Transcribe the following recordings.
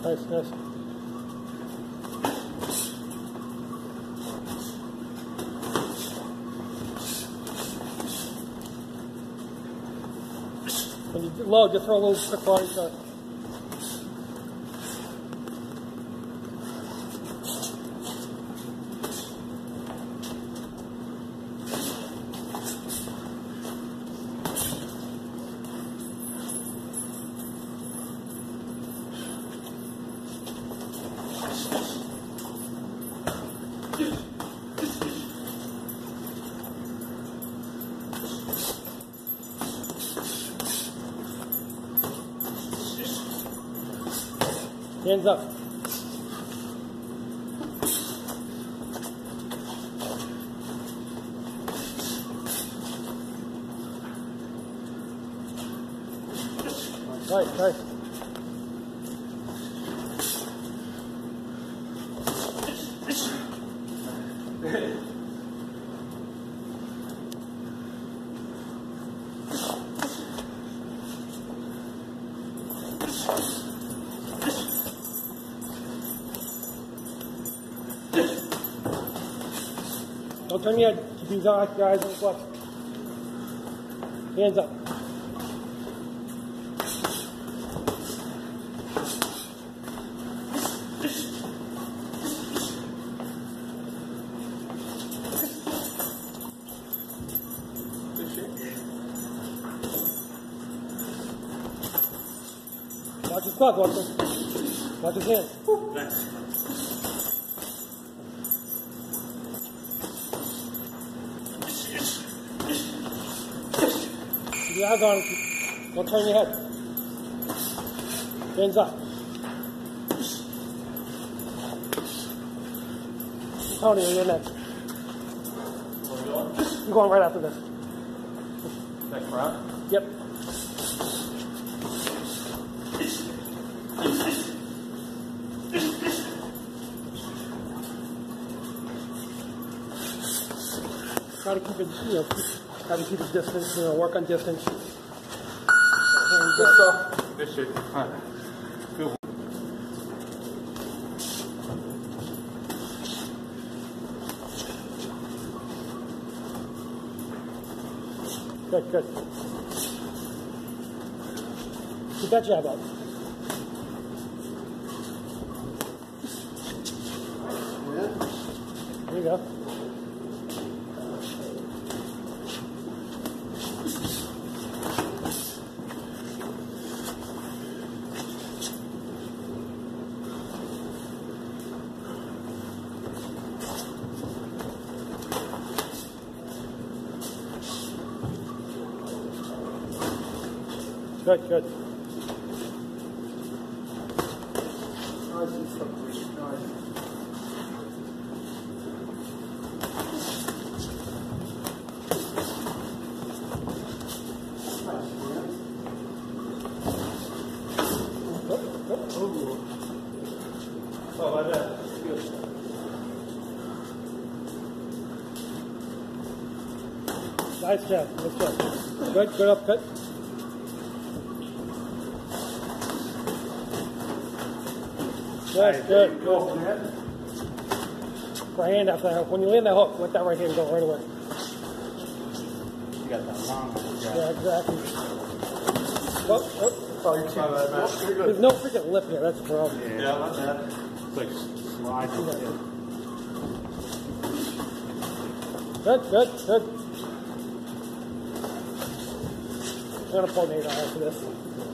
Nice, nice. When you load, just throw a little quick body shot. Hands up. Nice, nice. Don't turn your head. Keep these eyes on the flex. Hands up. Watch his quads, watch him. Watch his hands. Nice. Keep your eyes on him. Don't turn your head. Hands up. Tony, you're next. You're going right after this. Next round? Yep. Try to keep it, try to keep it distance, work on distance. Good stuff. Good shit. All right. Feel. Good, good. Keep that jab up. There you go. Good, good. Oh, like that. Good. Nice job, nice job. Good, good upcut. Yes, good. Go. For hand after that hook. When you land that hook, let that right hand go right away. You got that long one. Yeah, exactly. Oh, oh. Oh, you're too There's no freaking lip here, that's the problem. Yeah, like that. It's like sliding. Yeah. Good, good, good. I'm going to pull Nate out after this.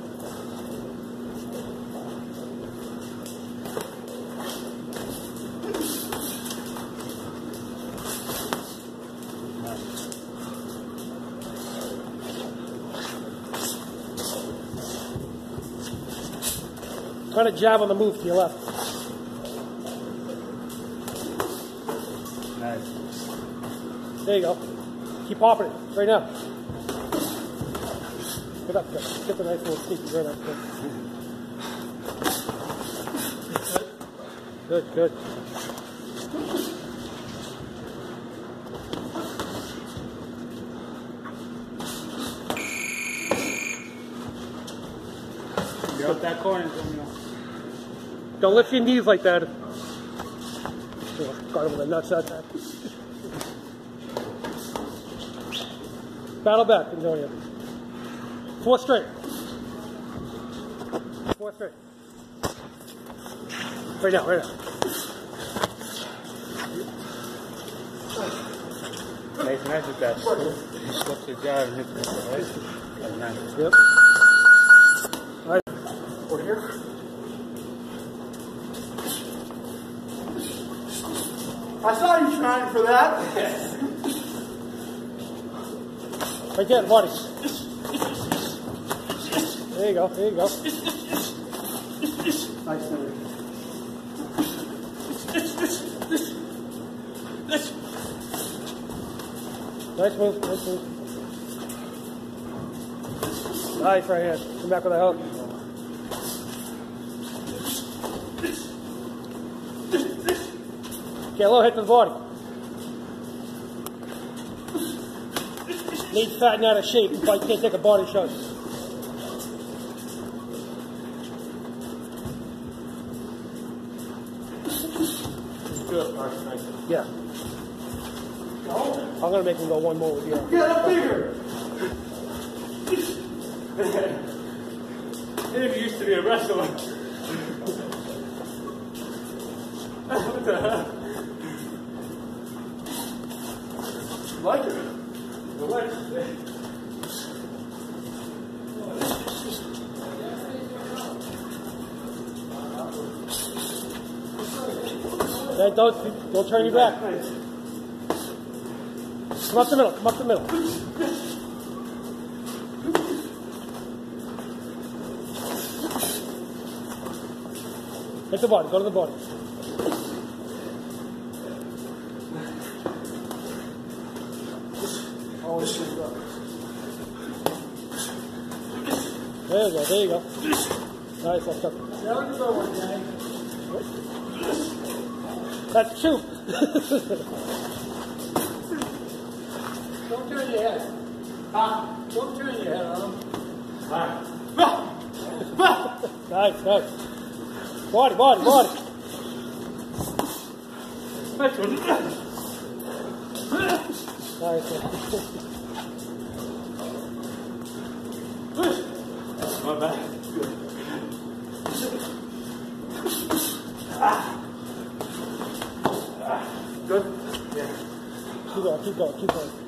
Try to jab on the move to your left. Nice. There you go. Keep popping it right now. Get up there. Get the nice little sneaky right up there. Good, good. You're up that corner, Daniel. Don't lift your knees like that. Oh, got him with the nuts that time. Battle back, Antonio. 4 straight. 4 straight. Right now, right now. Mason, I think that's what's the job and hit the right? That's nice. Yep. All right. Over here. I saw you trying for that. Right there, body. There you go, there you go. Nice move. Nice move, nice move. Nice right hand. Come back with a hook. Get a little hit to the body. Need to fatten out of shape if I can't take a body shot. Good. Nice, nice. Yeah. I'm going to make him go one more with you. Get up bigger! Dave used to be a wrestler. What the hell? Like it? The legs. Hey, don't turn your back. Come up the middle, come up the middle. Hit the body, go to the body. There you go, there you go. Nice, that's tough. That's 2. Don't turn your head. Don't turn your head on him. Nice, nice. Body, body, body. Nice one. Nice. My bad. Good. Yeah. Keep going, keep going, keep going.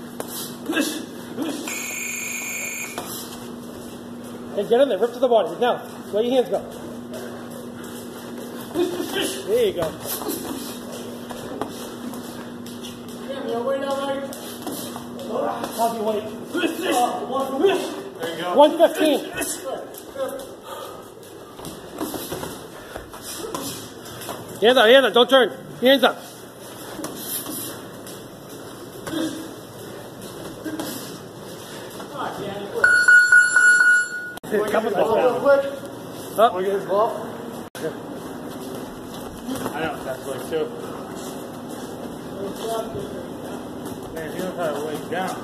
Hey, get in there, rip to the body. Now, where your hands go. There you go. Jim, your weight all right? How's your weight? There you go. 115. Hands up, don't turn. Hands up. Come on, Real quick. up. Want to get his glove? I know, that's like too. Man, he knows how to lay down.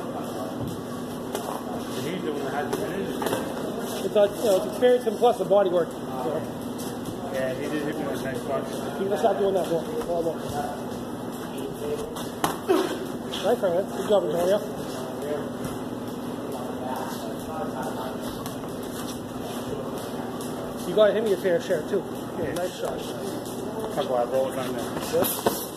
He's the one that has to finish it. It's experience and plus the body work. So, Yeah, he did hit me with a nice punch. you gotta stop doing that more. Nice, man. Good job, Antonio. You got him your fair share too. Yeah, nice shot. Couple of rolls on there. Good.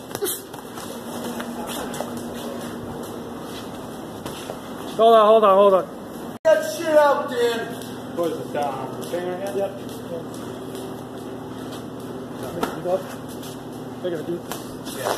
Hold on. Get that shit out, Dan. What is it, thing right here? Yep. You go. They're gonna do. Yeah.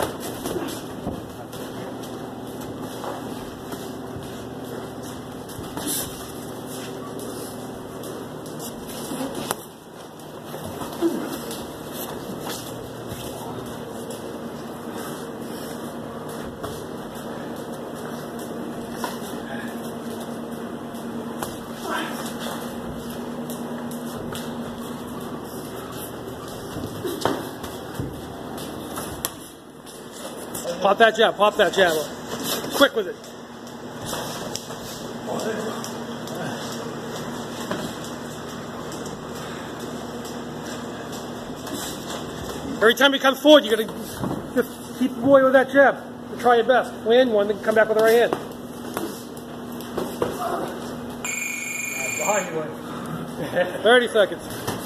Pop that jab. Quick with it. Every time he comes forward, you gotta just keep away with that jab. And try your best. Land one, then come back with the right hand. Behind you. 30 seconds.